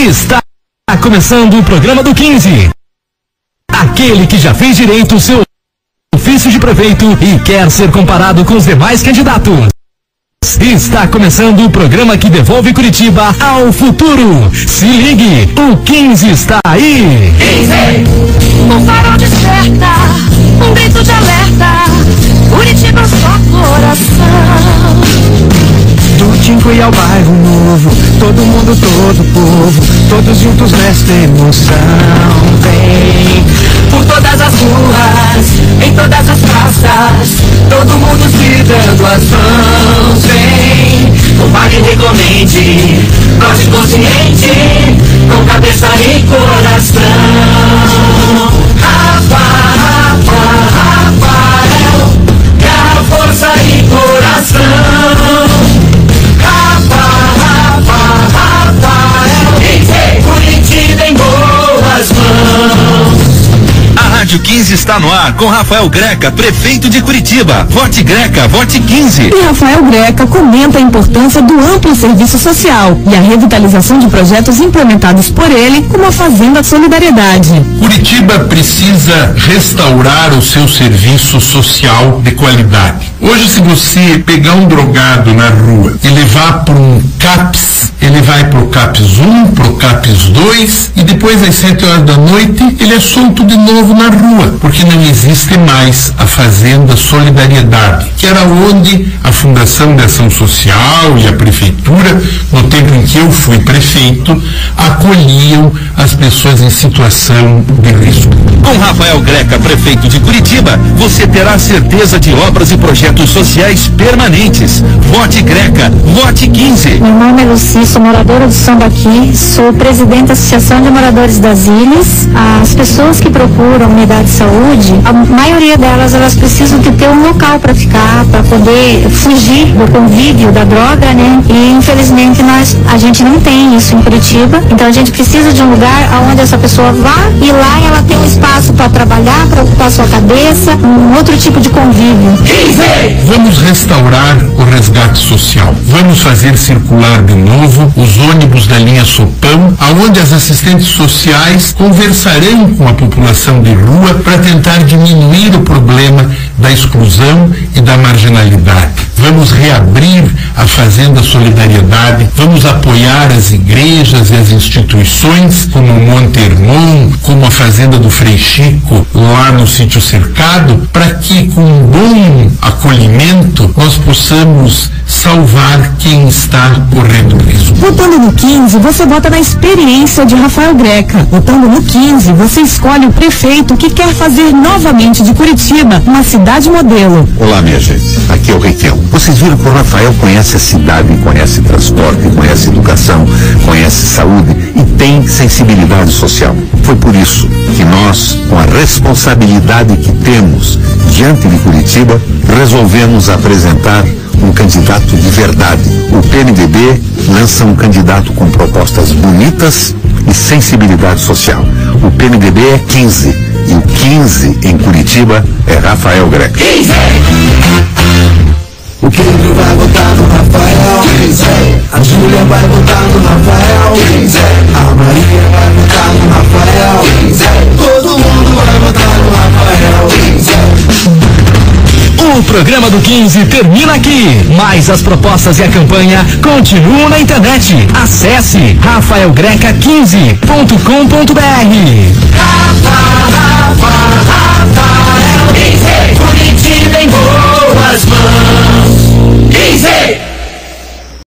Está começando o programa do 15. Aquele que já fez direito o seu ofício de prefeito e quer ser comparado com os demais candidatos. Está começando o programa que devolve Curitiba ao futuro. Se ligue, o 15 está aí. 15. Um farol desperta, um grito de alerta. Curitiba é só coração. Do Tinco e ao bairro novo, todo mundo, todo povo, todos juntos nesta emoção. Vem por todas as ruas, em todas as praças, todo mundo se dando as mãos. Vem, compare e recomende, vote consciente, com cabeça e coração. Rafael, garra, força e coração. Curitiba em boas mãos. A Rádio 15 está no ar com Rafael Greca, prefeito de Curitiba. Vote Greca, vote 15. E Rafael Greca comenta a importância do amplo serviço social e a revitalização de projetos implementados por ele, como a Fazenda Solidariedade. Curitiba precisa restaurar o seu serviço social de qualidade. Hoje, se você pegar um drogado na rua e levar para um CAPS, ele vai para o CAPS 1, para o CAPS 2 e depois às 7 horas da noite ele é solto de novo na rua, porque não existe mais a Fazenda Solidariedade, que era onde a Fundação de Ação Social e a Prefeitura, no tempo em que eu fui prefeito, acolhiam as pessoas em situação de risco. Com Rafael Greca, prefeito de Curitiba, você terá certeza de obras e projetos sociais permanentes. Vote Greca, vote 15. Meu nome é Luci, sou moradora do Sambaqui, sou presidente da Associação de Moradores das Ilhas. As pessoas que procuram unidade de saúde, a maioria delas, elas precisam de ter um local para ficar, para poder fugir do convívio da droga, né? E infelizmente a gente não tem isso em Curitiba, então a gente precisa de um lugar onde essa pessoa vá e lá ela tem um espaço para trabalhar, para ocupar sua cabeça, um outro tipo de convívio. Vamos restaurar o resgate social. Vamos fazer circular de novo os ônibus da linha Sopão, aonde as assistentes sociais conversarão com a população de rua para tentar diminuir o problema da exclusão e da marginalidade. Vamos reabrir a Fazenda Solidariedade, vamos apoiar as igrejas e as instituições como o Monte Hermon, como a Fazenda do Frei Chico, lá no Sítio Cercado, para que com um bom acolhimento nós possamos salvar quem está correndo risco. Votando no 15, você vota na experiência de Rafael Greca. Votando no 15, você escolhe o prefeito que quer fazer novamente de Curitiba uma cidade modelo. Olá, minha gente. Aqui é o Riquelme. Vocês viram que o Rafael conhece a cidade, conhece transporte, conhece educação, conhece saúde e tem sensibilidade social. Foi por isso que nós, com a responsabilidade que temos diante de Curitiba, resolvemos apresentar um candidato de verdade. O PMDB lança um candidato com propostas bonitas e sensibilidade social. O PMDB é 15 e o 15 em Curitiba é Rafael Greca. 15! O Pedro vai votar no Rafael, 15. A Júlia vai votar no Rafael, 15. A Maria vai votar no Rafael, 15. Todo mundo vai votar no Rafael, 15. O programa do 15 termina aqui, mas as propostas e a campanha continuam na internet. Acesse rafaelgreca15.com.br.